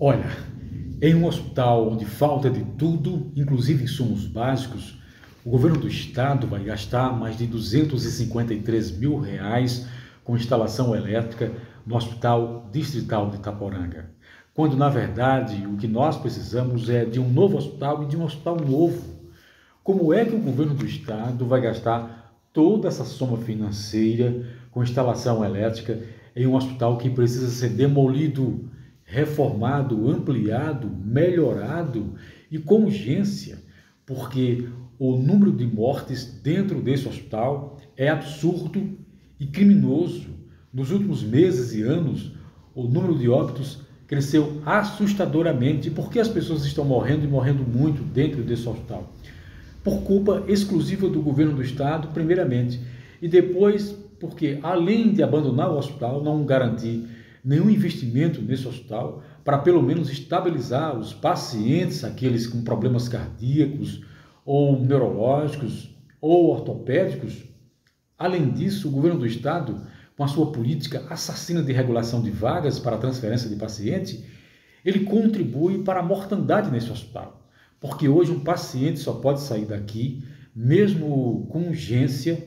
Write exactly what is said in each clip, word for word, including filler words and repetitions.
Olha, em um hospital onde falta de tudo, inclusive insumos básicos, o governo do estado vai gastar mais de duzentos e cinquenta e três mil reais com instalação elétrica no Hospital Distrital de Itaporanga, quando na verdade o que nós precisamos é de um novo hospital e de um hospital novo. Como é que o governo do estado vai gastar toda essa soma financeira com instalação elétrica em um hospital que precisa ser demolido, reformado, ampliado, melhorado e com urgência? Porque o número de mortes dentro desse hospital é absurdo e criminoso. Nos últimos meses e anos, o número de óbitos cresceu assustadoramente. Por que as pessoas estão morrendo e morrendo muito dentro desse hospital? Por culpa exclusiva do governo do estado, primeiramente, e depois porque, além de abandonar o hospital, não garantir nenhum investimento nesse hospital para pelo menos estabilizar os pacientes, aqueles com problemas cardíacos ou neurológicos ou ortopédicos. Além disso, o governo do estado, com a sua política assassina de regulação de vagas para transferência de paciente, ele contribui para a mortandade nesse hospital. Porque hoje um paciente só pode sair daqui, mesmo com urgência,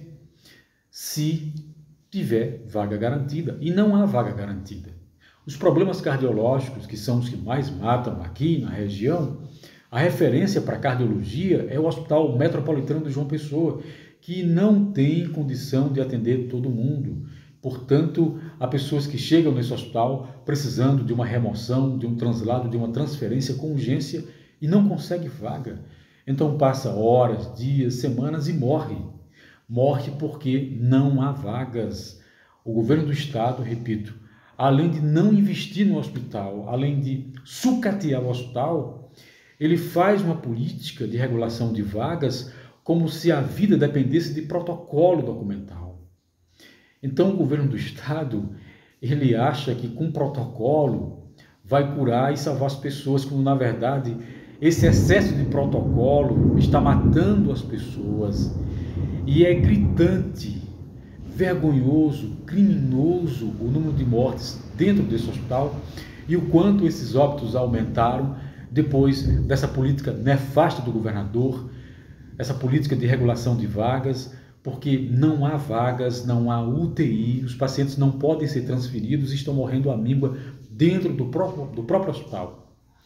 se tiver vaga garantida. E não há vaga garantida. Os problemas cardiológicos, que são os que mais matam aqui na região, a referência para cardiologia é o Hospital Metropolitano de João Pessoa, que não tem condição de atender todo mundo. Portanto, há pessoas que chegam nesse hospital precisando de uma remoção, de um translado, de uma transferência com urgência e não consegue vaga. Então passa horas, dias, semanas e morre. Morre porque não há vagas. O governo do estado, repito, além de não investir no hospital, além de sucatear o hospital, ele faz uma política de regulação de vagas como se a vida dependesse de protocolo documental. Então o governo do estado, ele acha que com protocolo vai curar e salvar as pessoas, quando na verdade esse excesso de protocolo está matando as pessoas. E é gritante, vergonhoso, criminoso o número de mortes dentro desse hospital e o quanto esses óbitos aumentaram depois dessa política nefasta do governador, essa política de regulação de vagas, porque não há vagas, não há U T I, os pacientes não podem ser transferidos e estão morrendo à míngua dentro do próprio, do próprio hospital.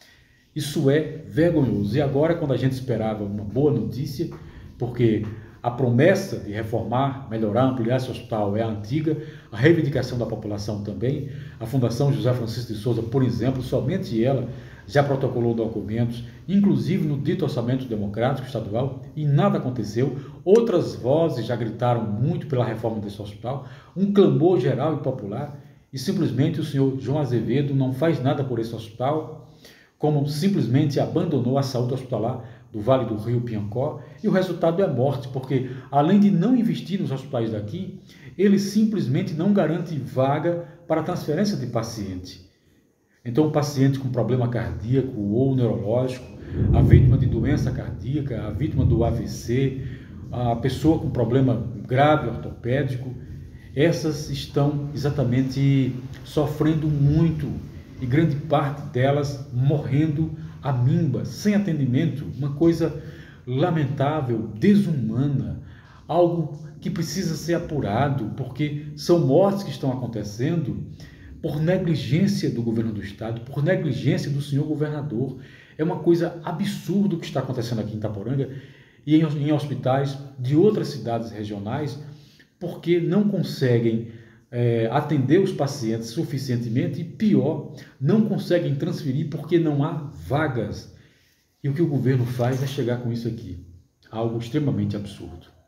Isso é vergonhoso. E agora, quando a gente esperava uma boa notícia, porque a promessa de reformar, melhorar, ampliar esse hospital é antiga, a reivindicação da população também, a Fundação José Francisco de Souza, por exemplo, somente ela já protocolou documentos, inclusive no dito orçamento democrático estadual, e nada aconteceu. Outras vozes já gritaram muito pela reforma desse hospital, um clamor geral e popular, e simplesmente o senhor João Azevedo não faz nada por esse hospital, como simplesmente abandonou a saúde hospitalar do Vale do Rio Piancó, e o resultado é morte, porque além de não investir nos hospitais daqui, ele simplesmente não garante vaga para transferência de paciente. Então o paciente com problema cardíaco ou neurológico, a vítima de doença cardíaca, a vítima do A V C, a pessoa com problema grave ortopédico, essas estão exatamente sofrendo muito e grande parte delas morrendo à míngua, sem atendimento, uma coisa lamentável, desumana, algo que precisa ser apurado, porque são mortes que estão acontecendo por negligência do governo do estado, por negligência do senhor governador. É uma coisa absurda o que está acontecendo aqui em Itaporanga e em, em hospitais de outras cidades regionais, porque não conseguem É, atender os pacientes suficientemente e, pior, não conseguem transferir porque não há vagas. E o que o governo faz é chegar com isso aqui, algo extremamente absurdo.